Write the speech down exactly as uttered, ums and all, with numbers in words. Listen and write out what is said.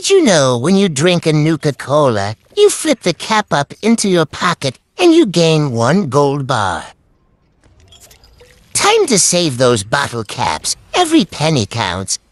Did you know when you drink a Nuka-Cola, you flip the cap up into your pocket and you gain one gold bar? Time to save those bottle caps. Every penny counts.